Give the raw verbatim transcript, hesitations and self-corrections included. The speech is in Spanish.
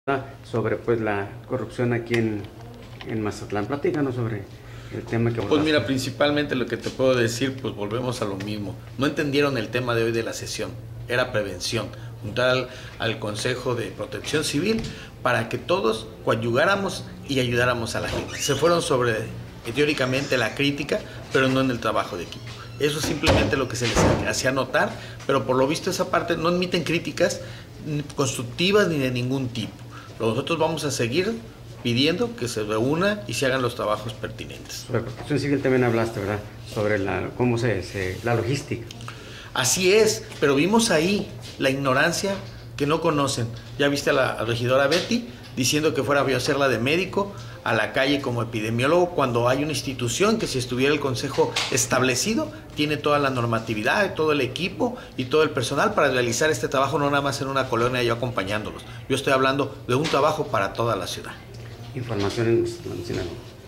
sobre pues la corrupción aquí en, en Mazatlán. Platícanos sobre el tema que abordaste. Pues mira, principalmente lo que te puedo decir, pues volvemos a lo mismo. No entendieron el tema de hoy de la sesión, era prevención. Juntar al, al Consejo de Protección Civil para que todos coadyugáramos y ayudáramos a la gente. Se fueron sobre, teóricamente, la crítica, pero no en el trabajo de equipo. Eso es simplemente lo que se les hacía notar, pero por lo visto esa parte no admiten críticas constructivas ni de ningún tipo. Nosotros vamos a seguir pidiendo que se reúna y se hagan los trabajos pertinentes. Sobre Protección Civil también hablaste, ¿verdad? Sobre la, cómo se, se, la logística. Así es, pero vimos ahí la ignorancia que no conocen. Ya viste a la a regidora Betty diciendo que fuera a hacerla de médico a la calle como epidemiólogo, cuando hay una institución que, si estuviera el consejo establecido, tiene toda la normatividad, todo el equipo y todo el personal para realizar este trabajo, no nada más en una colonia yo acompañándolos. Yo estoy hablando de un trabajo para toda la ciudad. Información en Sinaloa.